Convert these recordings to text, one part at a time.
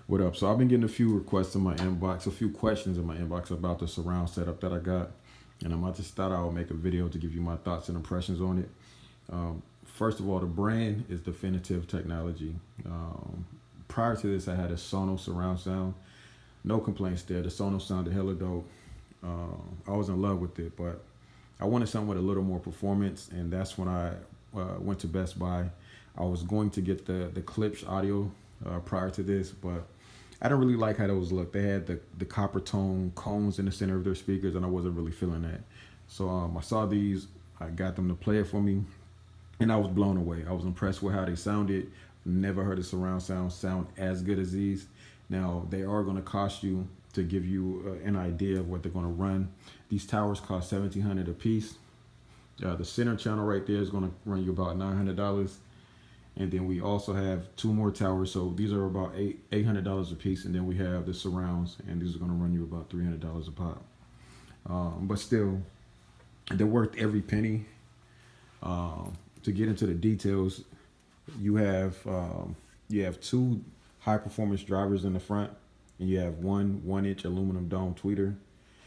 What up? So I've been getting a few requests in my inbox, a few questions in my inbox about the surround setup that I got, and I just thought I would make a video to give you my thoughts and impressions on it. First of all, the brand is Definitive Technology. Prior to this, I had a Sonos surround sound. No complaints there. The Sonos sounded hella dope. I was in love with it, but I wanted something with a little more performance, and that's when I went to Best Buy. I was going to get the Klipsch audio prior to this, but I didn't really like how those looked. They had the copper tone cones in the center of their speakers, and I wasn't really feeling that. So I saw these, I got them to play it for me, and I was blown away. I was impressed with how they sounded. Never heard a surround sound as good as these. Now, they are going to cost you, to give you an idea of what they're going to run. These towers cost $1,700 a piece. The center channel right there is going to run you about $900. And then we also have two more towers, so these are about $800 a piece. And then we have the surrounds, and these are going to run you about $300 a pop. But still, they're worth every penny. To get into the details, you have two high performance drivers in the front, and you have one 1-inch aluminum dome tweeter.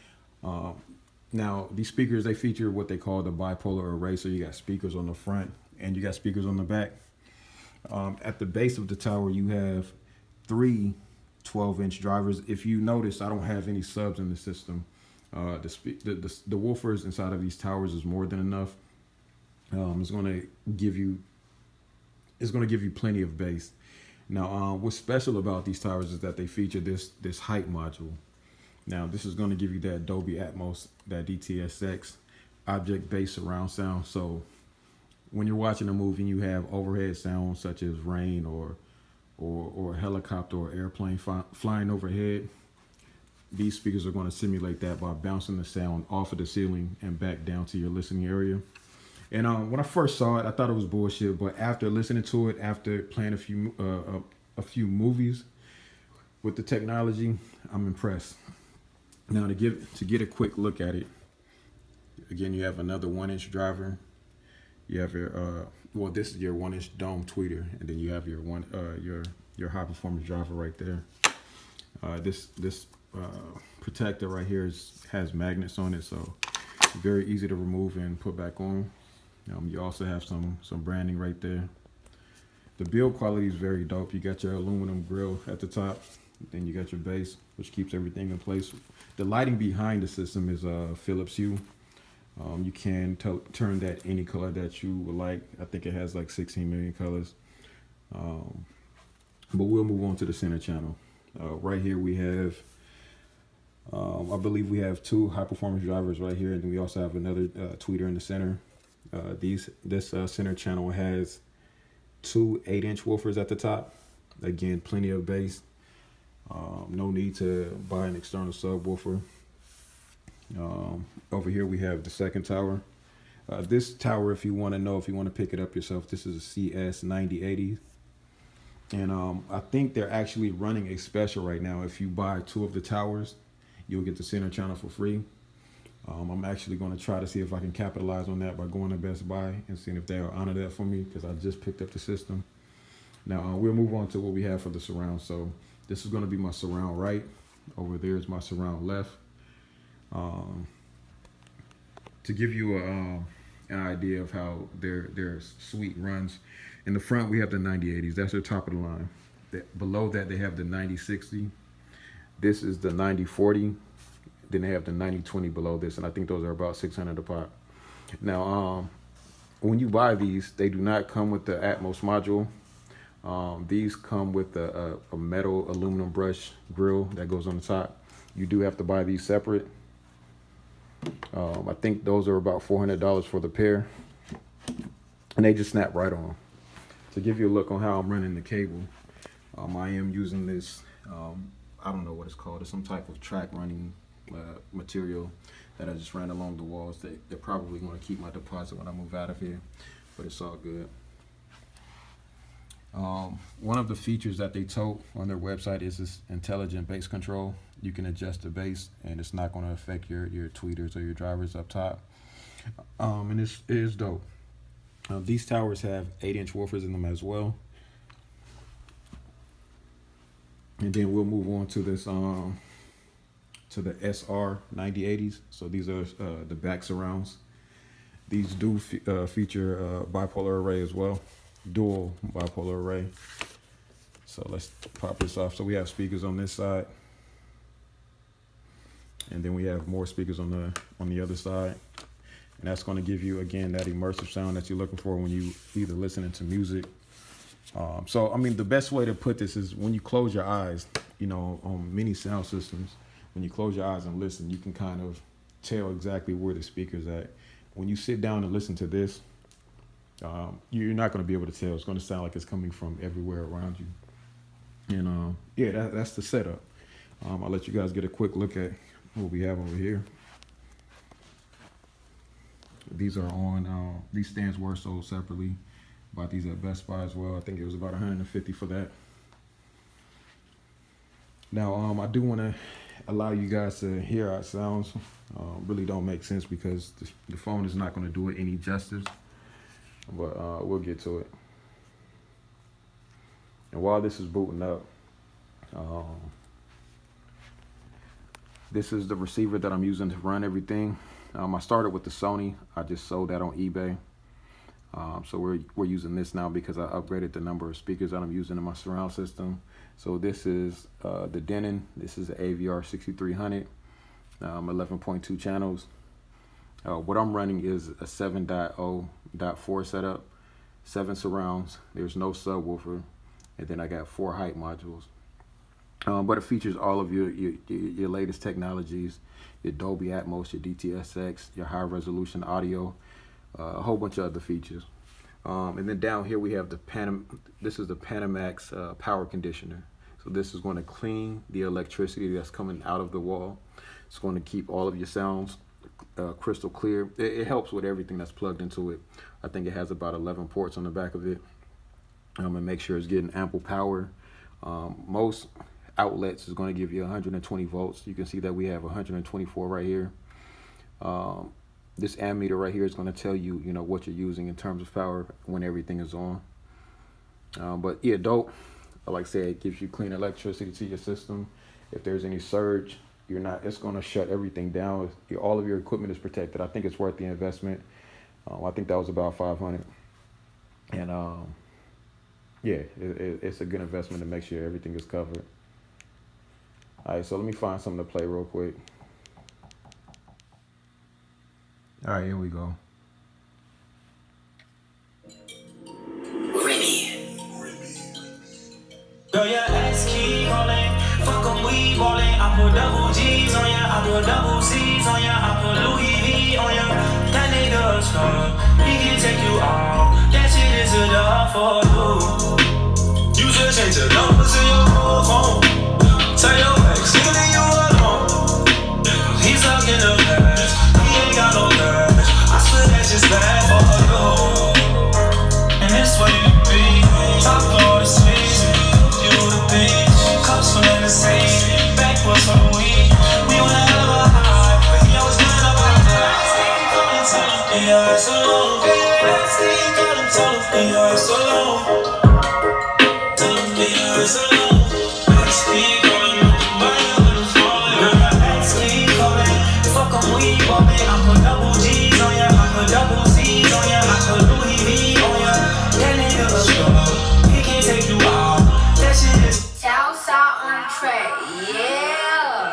Now these speakers, they feature what they call the bipolar array, so you got speakers on the front and you got speakers on the back. At the base of the tower, you have three 12-inch drivers. If you notice, I don't have any subs in the system. The woofers inside of these towers is more than enough. It's going to give you plenty of bass. Now, what's special about these towers is that they feature this height module. Now, this is going to give you that Dolby Atmos, that DTSX object-based surround sound. So when you're watching a movie and you have overhead sounds such as rain or a helicopter or airplane flying overhead, these speakers are going to simulate that by bouncing the sound off of the ceiling and back down to your listening area. And when I first saw it, I thought it was bullshit. But after listening to it, after playing a few movies with the technology, I'm impressed. Now to get a quick look at it, again, you have another 1-inch driver. You have your well, this is your 1-inch dome tweeter, and then you have your your high performance driver right there. This protector right here has magnets on it, so very easy to remove and put back on. You also have some branding right there. The build quality is very dope. You got your aluminum grill at the top, then you got your base, which keeps everything in place. The lighting behind the system is Philips Hue. You can turn that any color that you would like. I think it has like 16 million colors. But we'll move on to the center channel. Right here we have, I believe we have two high performance drivers right here, and then we also have another tweeter in the center. This center channel has two 8-inch woofers at the top. Again, plenty of bass. No need to buy an external subwoofer. Over here we have the second tower. This tower, if you want to pick it up yourself, this is a CS9080. And I think they're actually running a special right now. If you buy two of the towers, you'll get the center channel for free. I'm actually going to try to see if I can capitalize on that by going to Best Buy and seeing if they'll honor that for me, because I just picked up the system. Now we'll move on to what we have for the surround. So this is going to be my surround right. Over there is my surround left. To give you an idea of how their suite runs, in the front we have the 9080s. That's their top of the line. Below that they have the 9060. This is the 9040. Then they have the 9020 below this, and I think those are about $600 a pop. Now, when you buy these, they do not come with the Atmos module. These come with a metal aluminum brush grill that goes on the top. You do have to buy these separate. I think those are about $400 for the pair, and they just snap right on. To give you a look on how I'm running the cable, I am using this, I don't know what it's called. It's some type of track running material that I just ran along the walls. They're probably going to keep my deposit when I move out of here, but it's all good. One of the features that they tote on their website is this intelligent bass control. You can adjust the bass, and it's not going to affect your tweeters or your drivers up top. And it is dope. These towers have 8-inch woofers in them as well. And then we'll move on to this to the SR 9080s. So these are the back surrounds. These do feature bipolar array as well, dual bipolar array. So let's pop this off. So we have speakers on this side, and then we have more speakers on the other side. And that's going to give you, again, that immersive sound that you're looking for when you either listening to music. So, I mean, the best way to put this is when you close your eyes, you know, on many sound systems, when you close your eyes and listen, you can kind of tell exactly where the speaker's at. When you sit down and listen to this, you're not going to be able to tell. It's going to sound like it's coming from everywhere around you. And yeah, that's the setup. I'll let you guys get a quick look at what we have over here. These are on, these stands were sold separately. Bought these at Best Buy as well. I think it was about $150 for that. Now, I do want to allow you guys to hear our sounds. Really don't make sense because the phone is not going to do it any justice. But we'll get to it. And while this is booting up, this is the receiver that I'm using to run everything. I started with the Sony. I just sold that on eBay. So we're using this now because I upgraded the number of speakers that I'm using in my surround system. So this is the Denon. This is the AVR 6300, 11.2 channels. What I'm running is a 7.0.4 setup, 7 surrounds. There's no subwoofer, and then I got 4 height modules. But it features all of your latest technologies, your Dolby Atmos, your DTS:X, your high resolution audio, a whole bunch of other features. And then down here we have this is the Panamax power conditioner. So this is going to clean the electricity that's coming out of the wall. It's going to keep all of your sounds crystal clear. It helps with everything that's plugged into it. I think it has about 11 ports on the back of it. And make sure it's getting ample power. Most outlets is going to give you 120 volts. You can see that we have 124 right here. This ammeter right here is going to tell you, you know, what you're using in terms of power when everything is on. But yeah, dope. Like I said, it gives you clean electricity to your system. If there's any surge, it's going to shut everything down. All of your equipment is protected. I think it's worth the investment. I think that was about $500. And yeah, it's a good investment to make sure everything is covered. All right, so let me find something to play real quick. All right, here we go. Girl, your ass keep calling. Fuck 'em, we ballin'. I put double G's on ya. I put double C's on ya. I put Louis V on ya. That nigga strong. He can take you off. That shit is enough for you. You should change the numbers in your phone. Tell your ex, nigga, leave you alone. He's stuck in the past. He ain't got no cash. I swear that's just bad for you. And this way you be. Top floor is sleazy. You the beach. Cups full in the sea. Backwards for the week. We on a hell of a high. But he always got up our back. Yeah, it's so long. Tell him, yeah, it's so long. Tell him, yeah, it's so long. Let's keep going. We bumpin', I put double G's on ya, I put double C's on ya, I put Louis V on ya. That nigga a strong, he can't take you out. That shit is Southside on the track, yeah.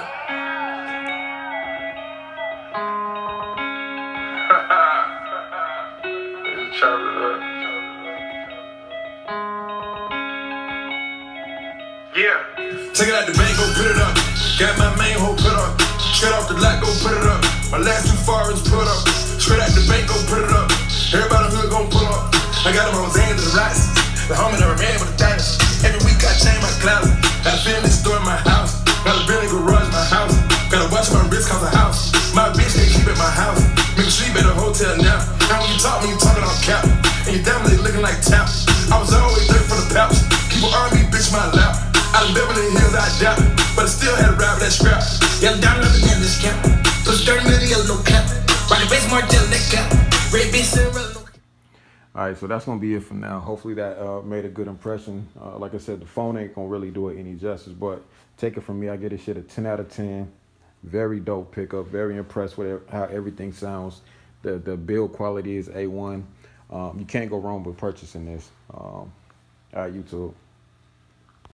Yeah. Take it out the bank, go put it up. Got my main hoe put up. Straight off the lot, go put it up. My last 2 foreigns put up. Straight out the bank, go put it up. Everybody in the hood gon' pull up. I got them on Zans and the Rats. The homie never ran with the dice. Every week I change my closet. Got a family store in my house. Got a building garage in my house. Got a watch my wrist cause a house. My bitch they keep at my house. Make sleep at a hotel now. And when you talking on cap. And your family looking like tap. I was always there for the pouch. People arm me, bitch, my lap. Out in Beverly Hills, I doubt it. But I still had to ride with that scrap. Yeah, I'm down another damn this cap. Plus 30 million yellow cap. Rocket base more gel neck cap. Red bitch, All right, so that's gonna be it for now. Hopefully that made a good impression. Like I said, the phone ain't gonna really do it any justice, but take it from me, I get this shit a 10 out of 10. Very dope pickup. Very impressed with how everything sounds. The build quality is A1. You can't go wrong with purchasing this. All right, YouTube.